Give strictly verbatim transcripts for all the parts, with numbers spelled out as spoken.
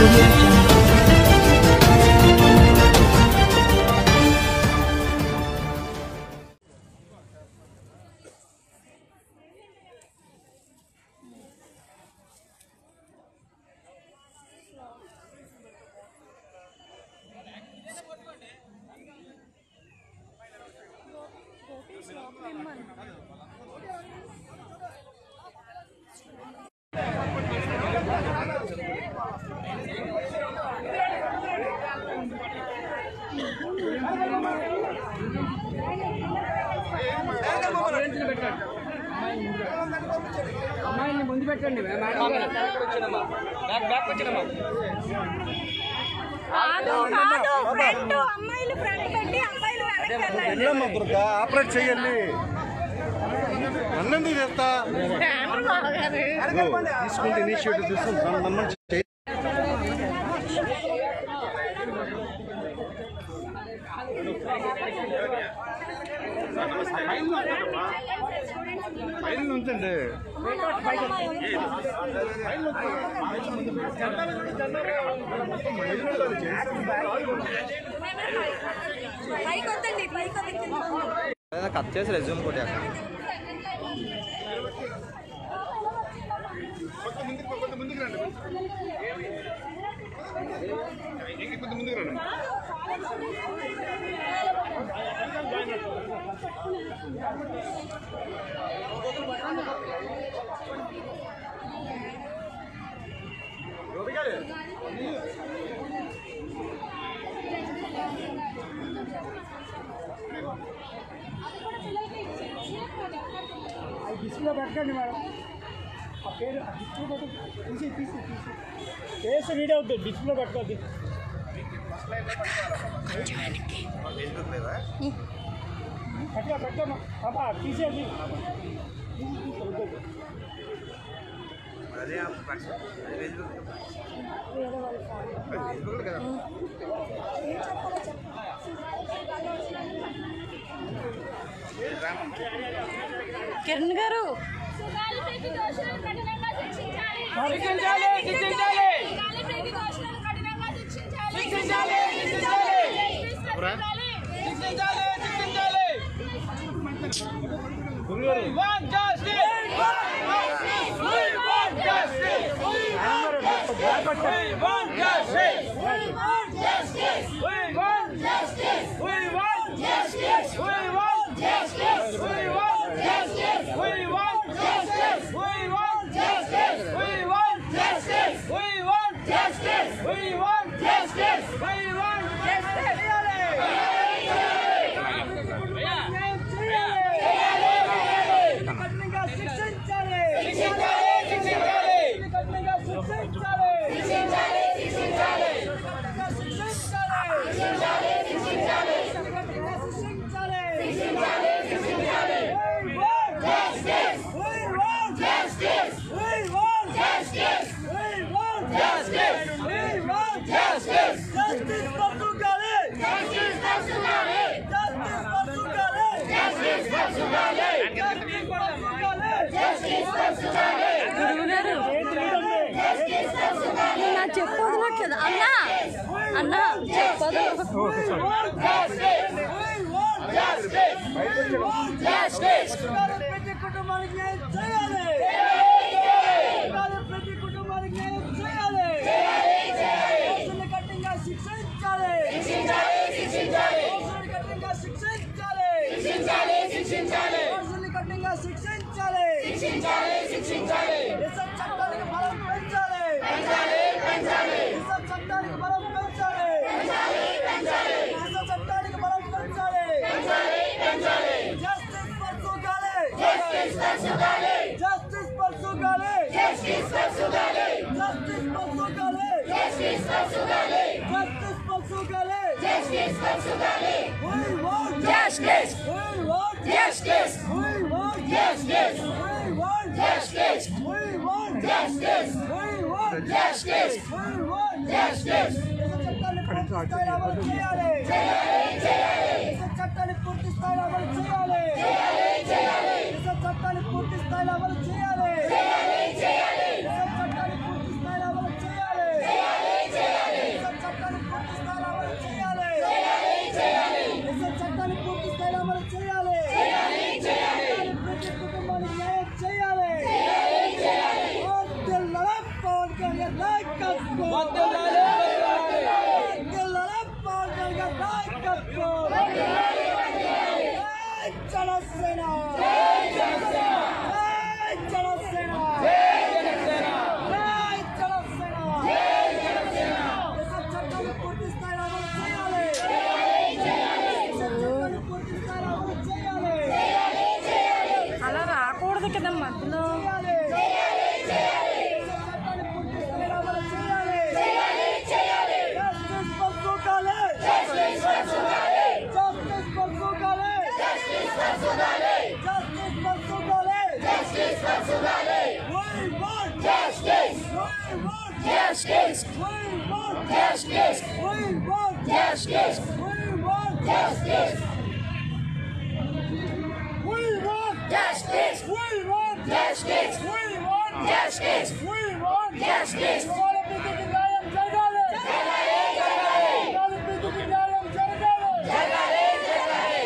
audio jungle. అమ్మాయిని ముందు పెట్టండి ఆపరేట్ చెయ్యాలి అన్నందుకు చేస్తా తీసుకుంటే ఇనిషియేటివ్ తీసుకుంటాను ఫైల్ ఉంచండి కట్ చేసి రెజ్యూమ్ కొట్టే ముందుకు రండి కొంచెం ముందుకు రండి డిస్ప్లే పెట్టండి మేడం ఆ పేరు డిస్ప్లే తీసి తీసి తీసి ఫేస్ రీడ్ అవుతుంది డిస్ప్లే పెట్టుకోద్ది పెట్టా పెట్టమ్మా పాపా తీసేది కిరణ్ గారు నా చెప్పొదలట్లేదు అన్నా అన్నా చెప్పదు ప్రతి కుటుంబానికి చేయాలి ప్రతి కుటుంబానికి చేయాలి కఠినంగా శిక్షించాలి కఠినంగా శిక్షించాలి కఠినంగా శిక్షించాలి రిసర్చ్ చట్టానికి బలం పెంచాలి రిసర్చ్ చట్టానికి బలం పెంచాలి రిసర్చ్ చట్టానికి బలం పెంచాలి justice for Sugali justice for Sugali justice for Sugali justice for Sugali justice for Sugali justice for Sugali justice for Sugali justice for Sugali we want justice we want justice we want justice we want justice we want justice we want justice we want justice చట్టాన్ని అమలు చేయాలి చట్టాన్ని పూర్తి స్థాయిలో అమలు చేయాలి చట్టాన్ని పూర్తి స్థాయిలో అమలు చేయాలి చట్టాన్ని పూర్తి స్థాయిలో అమలు చేయాలి నాయకత్వం జనసేన జనసేన చట్టాలు పూర్తి స్థాయిలో అమలు చేయాలి. చట్టాలు పూర్తి స్థాయిలో అమలు చేయాలి. అలా రాకూడదు కదా మధ్యలో. చట్టాలు పూర్తి స్థాయిలో అమలు చేయాలి. Justice for Sugali. Justice for Sugali. Justice for Sugali. Justice for Sugali. Justice for Sugali. Justice for Sugali. We want justice. We want justice. We want justice. We want justice. We want justice. We want justice. We want justice. We want justice. We want justice. వాళ్ళకి న్యాయం జరగాలి. జరగాలి జరగాలి. వాళ్ళకి న్యాయం జరగాలి. జరగాలి జరగాలి.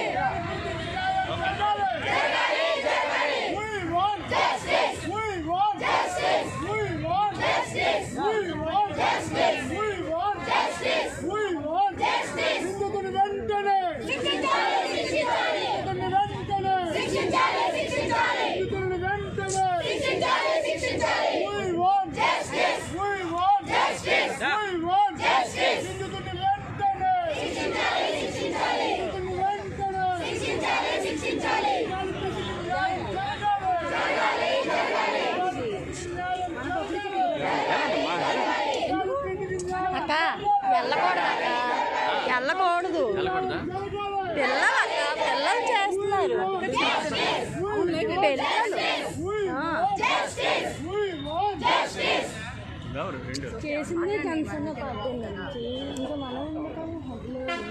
జరగాలి జరగాలి. We want justice. We want justice. We want justice. We want justice. We want justice. We want justice. ఇందుకుని వెంటనే శిక్షించాలి. శిక్షించాలి. ఇందుకుని వెంటనే శిక్షించాలి. శిక్షించాలి. ఇందుకుని వెంటనే శిక్షించాలి. శిక్షించాలి. We want justice. We want justice. We want justice. ఇందుకుని వెంటనే శిక్షించాలి. శిక్షించాలి. ఇందుకుని వెంటనే శిక్షించాలి. శిక్షించాలి. జరగాలి. జరగాలి. జరగాలి. అక్క వెళ్ళకూడదు అక్క, వెళ్ళకూడదు. పిల్లలు అక్క, పిల్లలు చేస్తున్నారు పిల్లలు. ఆ. చేసింది జనసేన పార్టీ నుంచి, ఇంకా మనం ఎందుకని హద్దులేదు.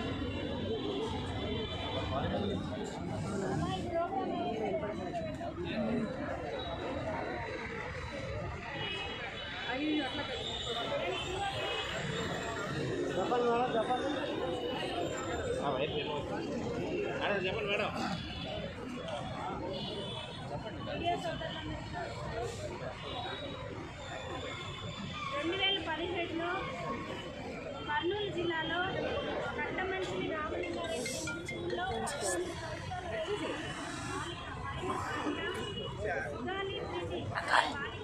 చెప్పండి మేడం. రెండు వేల పదిహేడులో కర్నూలు జిల్లాలో కట్టమంచిలి రామలింగారెడ్డిలో సుగాలి ప్రీతి బాలిక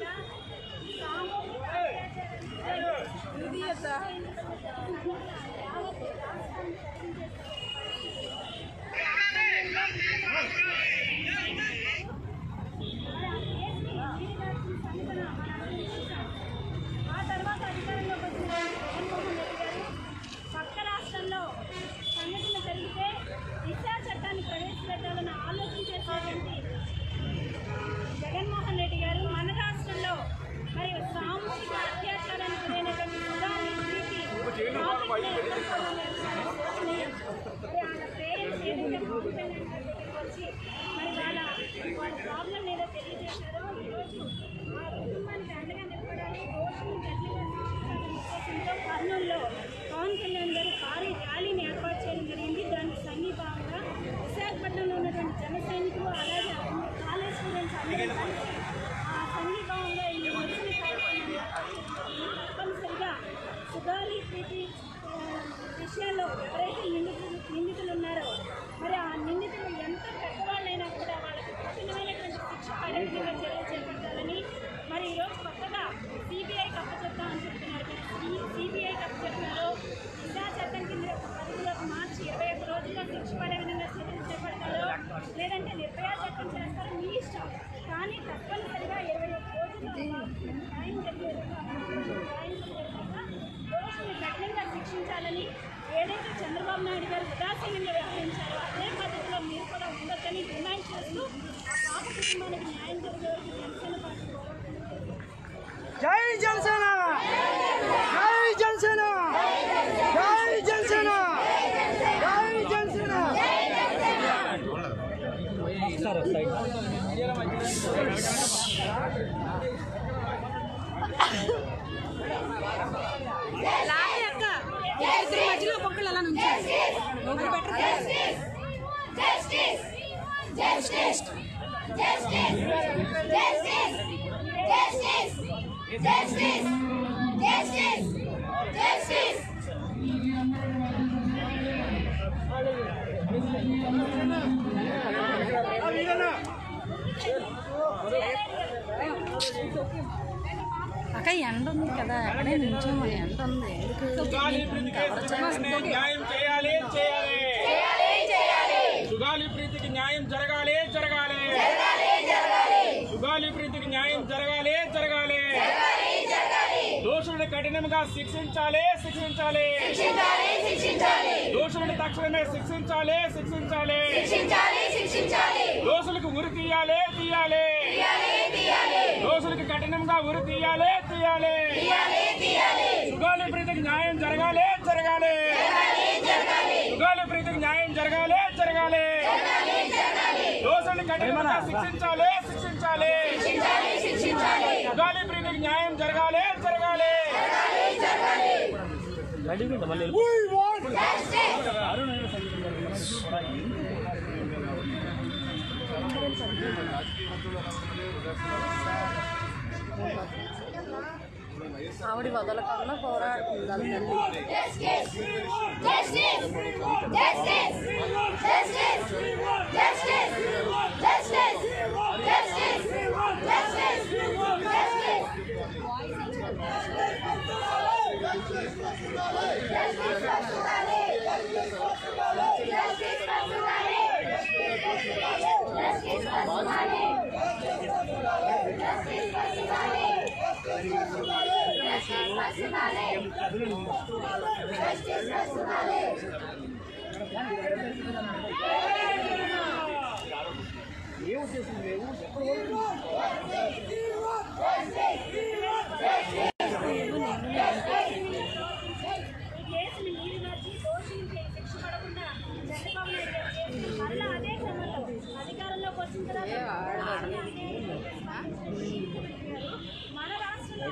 ఆ తర్వాత అధికారంలోకి వచ్చిన జగన్మోహన్ రెడ్డి గారు పక్క రాష్ట్రంలో సంఘటన జరిగితే దిశా చట్టాన్ని ప్రవేశపెట్టాలని ఆలోచించేటువంటి జగన్మోహన్ రెడ్డి గారు మన రాష్ట్రంలో మరి సామూహిక అత్యాచారానికి గురైనటువంటి సుగాలి ప్రీతి పేరెంట్స్ ఏదైతే వచ్చి మరి వాళ్ళ వాళ్ళ ప్రాబ్లం ఏదో తెలియజేశారో ఈరోజు ఆ కుటుంబానికి అండగా నిలబడాలి. దోషులను గట్టిగా ఉద్దేశంతో కర్నూలులో పవన్ కళ్యాణ్ గారు భారీ ర్యాలీని ఏర్పాటు చేయడం జరిగింది. దానికి సమీపంగా విశాఖపట్నంలో ఉన్నటువంటి జన సైనికులు అలాగే కాలేజ్ స్టూడెంట్స్ అందరూ కలిసి ఆ సమీపంగా ఈ నిరసన కార్యక్రమాన్ని తప్పనిసరిగా సుగాలి ప్రీతి విషయాల్లో ఎవరైతే నిందితులు నిందితులు ఉన్నారో మరి ఆ నిందితులు ఎంత పెద్దవాళ్ళైనా కూడా వాళ్ళకి కఠినమైనటువంటి శిక్ష పడే విధంగా చర్యలు చేపట్టాలని మరి ఈరోజు కొత్తగా సిబిఐకి అప్పచెప్తామని చెప్తున్నారు. సిబిఐకి అప్పచెప్తారో దిశా చట్టం కింద పరిధిలోకి మార్చి ఇరవై ఒక్క రోజుల్లో శిక్ష పడే విధంగా చర్యలు చేపడతారో లేదంటే నిర్భయ చట్టం చేస్తారో మీ ఇష్టం. కానీ తప్పనిసరిగా ఇరవై ఒక్క రోజుల్లో న్యాయం జరిగేది దోషుని కఠినంగా శిక్షించాలని ఏదైతే చంద్రబాబు నాయుడు గారు ఉదాసీనంగా వ్యవహరించారో అదే పద్ధతిలో మీరు కూడా ఉండొచ్చని డిమాండ్ చేస్తూ ఆ పాప కుటుంబానికి న్యాయం జరిగే వరకు జనసేన పార్టీ జై జనసేన. జై జనసేన. జై జనసేన. జై జనసేన. మధ్యలో ఒక్కొక్కరు అలా నుంచి Justice! Justice! Justice! Justice! అక్క ఎండ ఉంది కదా అక్కడే నిల్చోమా ఎండ ఉంది న్యాయం చేయాలి చేయాలి సుగాలి ప్రీతికి న్యాయం జరగాలి జరగాలి సుగాలి ప్రీతికి న్యాయం జరగాలి జరగాలి దోషులను కఠినంగా శిక్షించాలి శిక్షించాలి దోషులను తక్షణమే శిక్షించాలి శిక్షించాలి దోషులకు ఉరి తీయాలి తీయాలి దోషులకు కఠినంగా ఉరి తీయాలి తీయాలి సుగాలి ప్రీతికి న్యాయం జరగాలి జరగాలి సుగాలి ప్రీతికి న్యాయం జరగాలి జరగాలి దోషులను కఠినంగా శిక్షించాలి శిక్షించాలి సుగాలి ప్రీతికి న్యాయం జరగాలి జరగాలి ఆవిడ వదలకన్నా పోరాడుతుంది అధికారంలోకి వచ్చిన తర్వాత మన రాష్ట్రంలో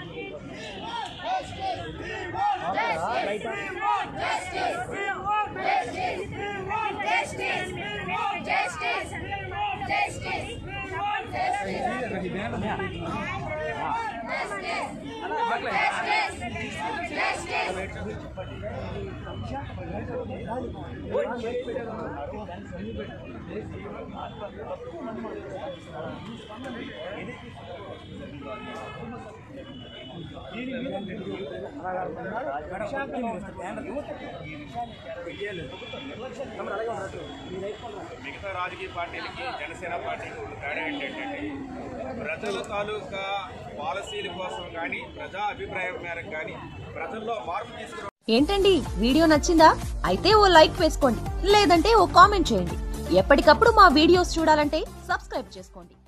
మిగతా రాజకీయ పార్టీలకి జనసేన పార్టీకి ఉన్న తేడా ఏంటంటే ప్రజల తాలూకా పాలసీల కోసం కానీ ప్రజా అభిప్రాయం మేరకు కానీ ప్రజల్లో మార్పు తీసుకురా. ఏంటండి వీడియో నచ్చిందా? అయితే ఓ లైక్ వేసుకోండి, లేదంటే ఓ కామెంట్ చేయండి. ఎప్పటికప్పుడు మా వీడియోస్ చూడాలంటే సబ్స్క్రైబ్ చేసుకోండి.